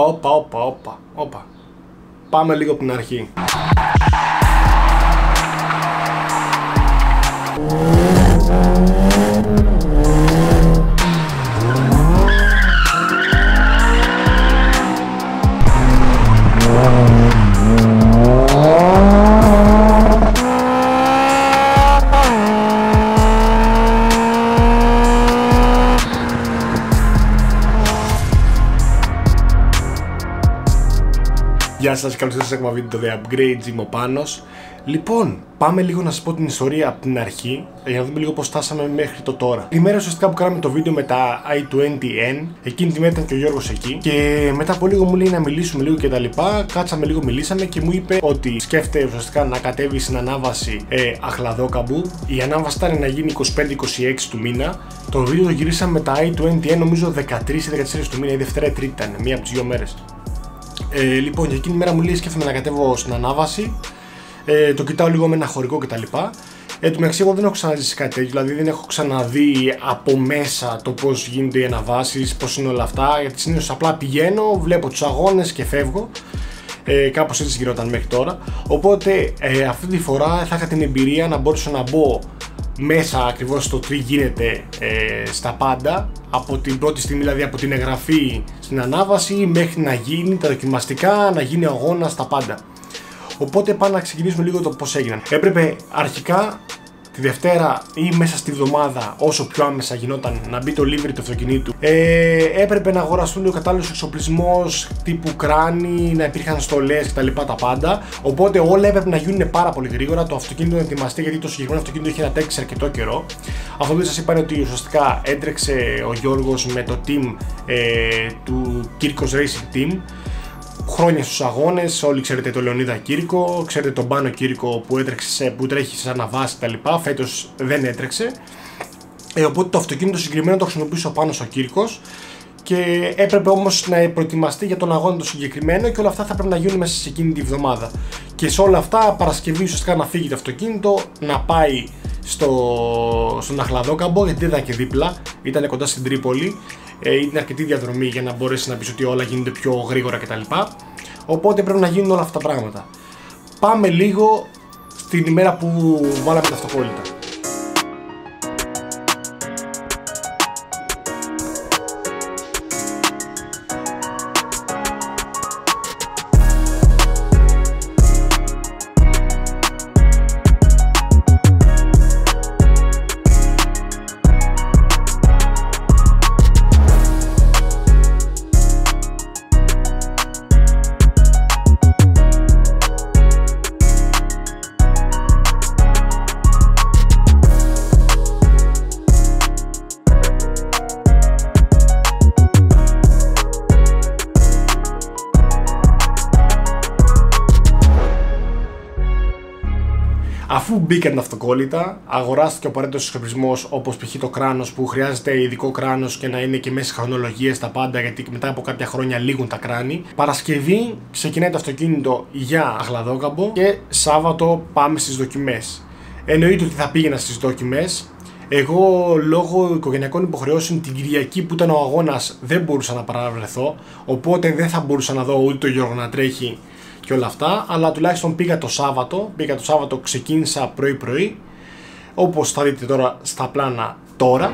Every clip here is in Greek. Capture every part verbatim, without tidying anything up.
όπα, όπα, όπα, όπα. Πάμε λίγο από την αρχή. Γεια σας, καλώς ήρθατε σε ακόμα βίντεο The Upgrade, είμαι ο Πάνος. Λοιπόν, πάμε λίγο να σας πω την ιστορία από την αρχή για να δούμε λίγο πώς φτάσαμε μέχρι το τώρα. Τη μέρα ουσιαστικά που κάναμε το βίντεο με τα άι τουέντι εν, εκείνη τη μέρα ήταν και ο Γιώργος εκεί και μετά από λίγο μου λέει να μιλήσουμε λίγο κτλ. Κάτσαμε λίγο, μιλήσαμε και μου είπε ότι σκέφτεται ουσιαστικά να κατέβει στην ανάβαση ε, Αχλαδόκαμπου. Η ανάβαση ήταν να γίνει είκοσι πέντε είκοσι έξι του μήνα. Το βίντεο το γυρίσαμε με τα άι τουέντι εν νομίζω δεκατρείς ή δεκατέσσερις του μήνα, η Δευτέρα ή Τρίτη ήταν, μία από τις δύο μέρες. Ε, λοιπόν, για εκείνη τη μέρα μου λέει σκέφτομαι να κατέβω στην ανάβαση. Ε, το κοιτάω λίγο με ένα χωρικό κτλ. Εν τω μεταξύ, εγώ δεν έχω ξαναζήσει κάτι τέτοιο, δηλαδή δεν έχω ξαναδεί από μέσα το πώς γίνονται οι αναβάσεις, πώς είναι όλα αυτά. Γιατί συνήθως απλά πηγαίνω, βλέπω τους αγώνες και φεύγω. Ε, κάπως έτσι γινόταν μέχρι τώρα. Οπότε ε, αυτή τη φορά θα είχα την εμπειρία να μπορέσω να μπω μέσα ακριβώς στο τι γίνεται ε, στα πάντα, από την πρώτη στιγμή, δηλαδή από την εγγραφή στην ανάβαση μέχρι να γίνει τα δοκιμαστικά, να γίνει ο αγώνας, τα πάντα. Οπότε πάμε να ξεκινήσουμε λίγο το πώς έγιναν. Έπρεπε αρχικά τη Δευτέρα ή μέσα στη βδομάδα, όσο πιο άμεσα γινόταν, να μπει το livery του αυτοκινήτου. Ε, έπρεπε να αγοραστούν ο κατάλληλος εξοπλισμός τύπου κράνη, να υπήρχαν στολές κτλ. Τα πάντα. Οπότε όλα έπρεπε να γίνουν πάρα πολύ γρήγορα. Το αυτοκίνητο να ετοιμαστεί, γιατί το συγκεκριμένο αυτοκίνητο είχε να τρέξει αρκετό καιρό. Αυτό που σας είπα είναι ότι ουσιαστικά έτρεξε ο Γιώργος με το team ε, του Κύρκος Racing Team. Χρόνια στους αγώνες, όλοι ξέρετε τον Λεωνίδα Κύρκο, ξέρετε τον Πάνο Κύρκο που, έτρεξε, που τρέχει σε αναβάσεις κτλ. Φέτος δεν έτρεξε. Ε, οπότε το αυτοκίνητο συγκεκριμένο το χρησιμοποιούσε ο Πάνος ο Κύρκος και έπρεπε όμως να προετοιμαστεί για τον αγώνα το συγκεκριμένο και όλα αυτά θα πρέπει να γίνουν μέσα σε εκείνη τη βδομάδα. Και σε όλα αυτά, Παρασκευή ουσιαστικά να φύγει το αυτοκίνητο, να πάει στο, στον Αχλαδόκαμπο, γιατί δεν ήταν και δίπλα, ήταν κοντά στην Τρίπολη. Ε, είναι αρκετή διαδρομή για να μπορέσει να πεις ότι όλα γίνονται πιο γρήγορα κτλ. Οπότε πρέπει να γίνουν όλα αυτά τα πράγματα. Πάμε λίγο στην ημέρα που βάλαμε τα αυτοκόλλητα. Αφού μπήκαν τα αυτοκόλλητα, αγοράστηκε ο απαραίτητος εξοπλισμός, όπως π.χ. το κράνος που χρειάζεται ειδικό κράνος και να είναι και μέσα στις χρονολογίες τα πάντα, γιατί μετά από κάποια χρόνια λήγουν τα κράνη. Παρασκευή ξεκινάει το αυτοκίνητο για Αχλαδόκαμπο και Σάββατο πάμε στις δοκιμές. Εννοείται ότι θα πήγαινα στις δοκιμές. Εγώ λόγω οικογενειακών υποχρεώσεων την Κυριακή που ήταν ο αγώνας δεν μπορούσα να παραβρεθώ, οπότε δεν θα μπορούσα να δω ούτε το Γιώργο να τρέχει και όλα αυτά, αλλά τουλάχιστον πήγα το Σάββατο, πήγα το Σάββατο, ξεκίνησα πρωί πρωί, όπως θα δείτε τώρα στα πλάνα τώρα.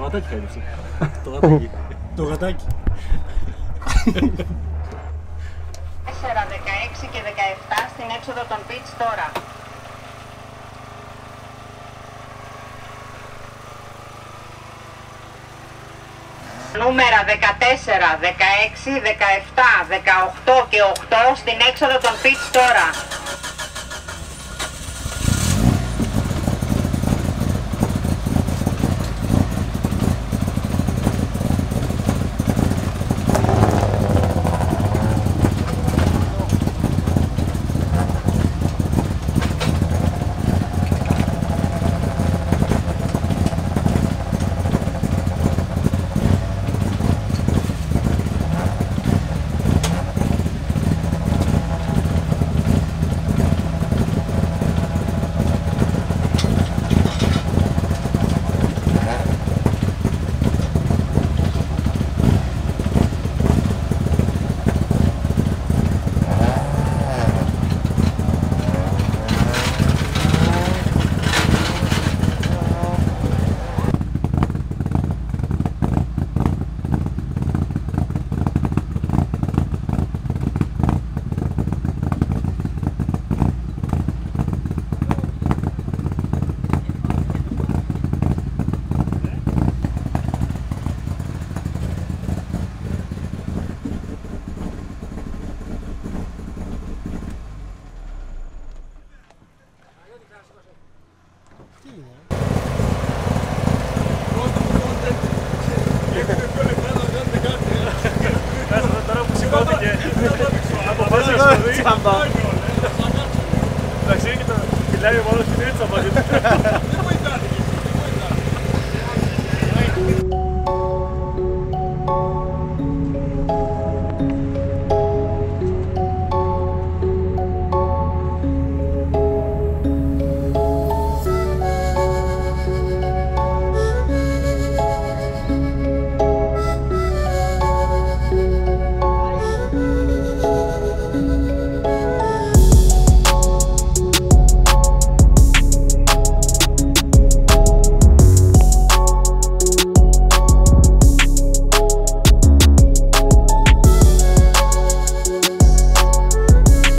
γατάκι κάνει αυτό. Το γατάκι. Το γατάκι. τέσσερα, δεκαέξι και δεκαεπτά στην έξοδο των πιτς τώρα. Νούμερα δεκατέσσερα, δεκαέξι, δεκαεπτά, δεκαοκτώ και οκτώ στην έξοδο των πιτς τώρα. Τώρα που σηκώθηκε από πάνω στο τσάμπα. Εντάξει, μιλάει ο μόνος στην έτσι από